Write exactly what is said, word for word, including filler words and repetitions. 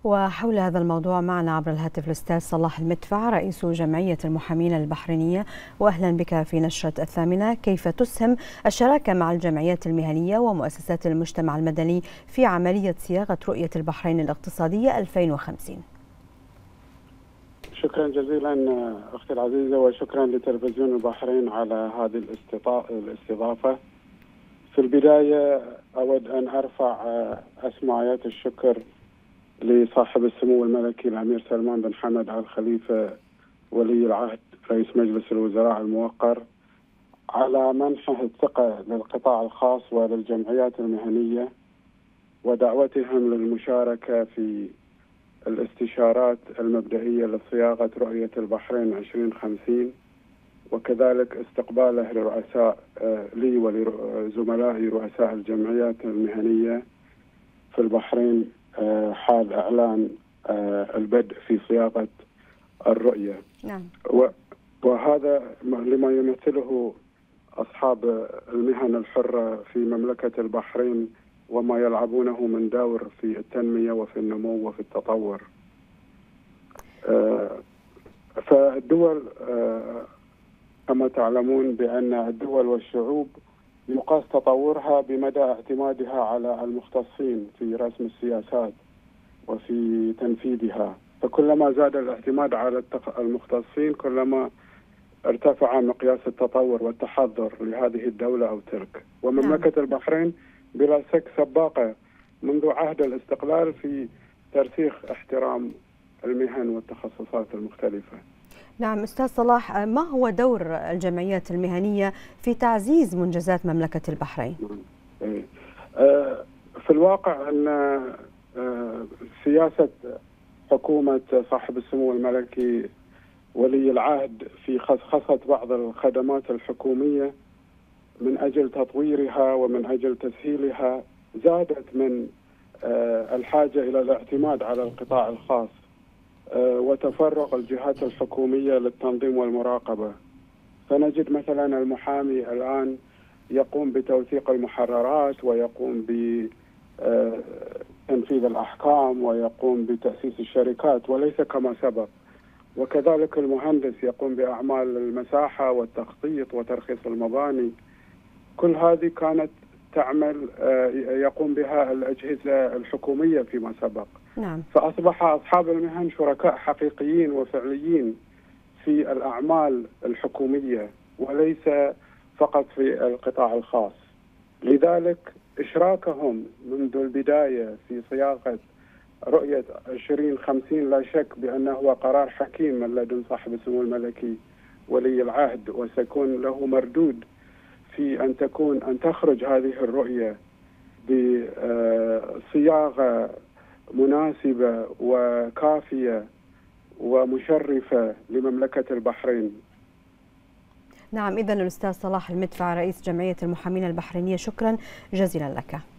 وحول هذا الموضوع معنا عبر الهاتف الأستاذ صلاح المدفع رئيس جمعية المحامين البحرينية. وأهلا بك في نشرة الثامنة. كيف تسهم الشراكة مع الجمعيات المهنية ومؤسسات المجتمع المدني في عملية صياغة رؤية البحرين الاقتصادية ألفين وخمسين؟ شكرا جزيلا أختي العزيزة، وشكرا لتلفزيون البحرين على هذه الاستضافة. في البداية أود أن أرفع أسماءات الشكر لصاحب السمو الملكي الأمير سلمان بن حمد آل خليفة ولي العهد رئيس مجلس الوزراء الموقر على منحه الثقة للقطاع الخاص وللجمعيات المهنية ودعوتهم للمشاركة في الاستشارات المبدئية لصياغة رؤية البحرين عشرين خمسين، وكذلك استقباله لرؤساء لي ولزملائي رؤساء الجمعيات المهنية في البحرين حال إعلان البدء في صياغة الرؤية. نعم. وهذا لما يمثله أصحاب المهن الحرة في مملكة البحرين وما يلعبونه من دور في التنمية وفي النمو وفي التطور. فالدول كما تعلمون بأن الدول والشعوب يقاس تطورها بمدى اعتمادها على المختصين في رسم السياسات وفي تنفيذها، فكلما زاد الاعتماد على المختصين كلما ارتفع مقياس التطور والتحضر لهذه الدولة أو تلك. ومملكة البحرين بلا شك سباقة منذ عهد الاستقلال في ترسيخ احترام المهن والتخصصات المختلفة. نعم أستاذ صلاح، ما هو دور الجمعيات المهنية في تعزيز منجزات مملكة البحرين؟ في الواقع أن سياسة حكومة صاحب السمو الملكي ولي العهد في خصخصة بعض الخدمات الحكومية من أجل تطويرها ومن أجل تسهيلها زادت من الحاجة إلى الاعتماد على القطاع الخاص وتفرغ الجهات الحكومية للتنظيم والمراقبة. فنجد مثلا المحامي الآن يقوم بتوثيق المحررات ويقوم بتنفيذ الأحكام ويقوم بتأسيس الشركات وليس كما سبق، وكذلك المهندس يقوم بأعمال المساحة والتخطيط وترخيص المباني. كل هذه كانت تعمل يقوم بها الأجهزة الحكومية فيما سبق. نعم. فأصبح أصحاب المهن شركاء حقيقيين وفعليين في الأعمال الحكومية وليس فقط في القطاع الخاص. لذلك إشراكهم منذ البداية في صياغة رؤية عشرين خمسين لا شك بأنه هو قرار حكيم من لدن صاحب السمو الملكي ولي العهد، وسيكون له مردود في أن تكون أن تخرج هذه الرؤية بصياغة مناسبة وكافية ومشرفة لمملكة البحرين. نعم، إذن الأستاذ صلاح المدفع رئيس جمعية المحامين البحرينية، شكرا جزيلا لك.